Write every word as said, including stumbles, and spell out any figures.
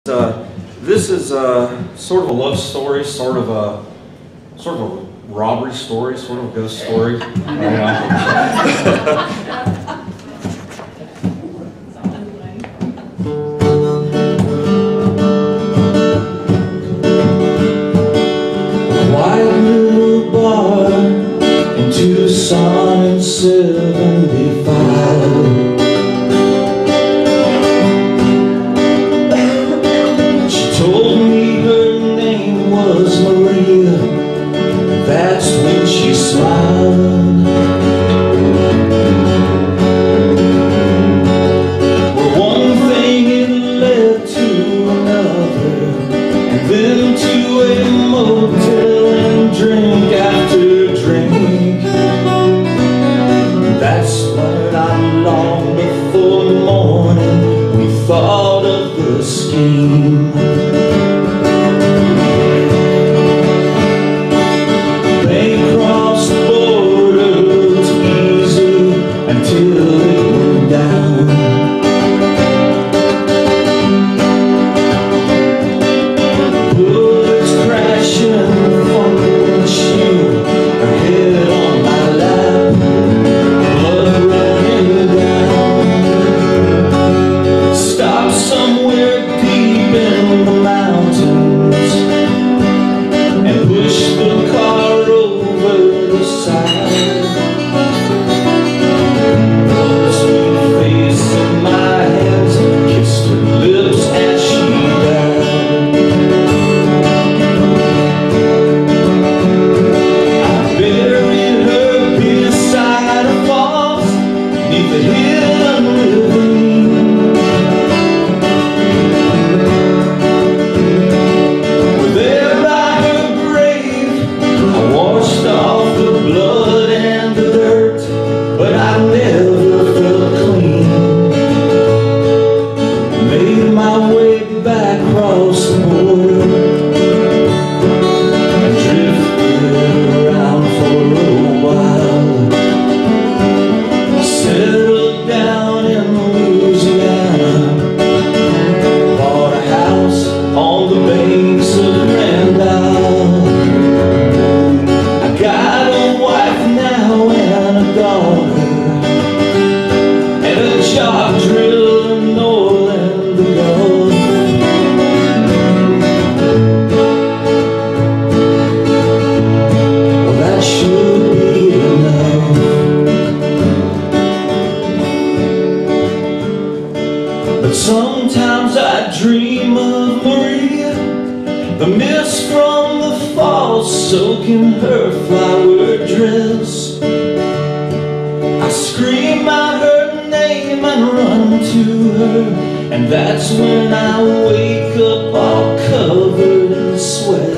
Uh, this is uh, sort of a love story, sort of a sort of a robbery story, sort of a ghost story. Quiet little bar in Tucson in seventy-five. Told me her name was Maria. That's when she smiled. Well, one thing it led to another, and then to a motel and drink after drink. That's when not long before morning we thought of the scheme. But sometimes I dream of Maria, the mist from the fall soaking her flower dress. I scream out her name and run to her, and that's when I wake up all covered in sweat.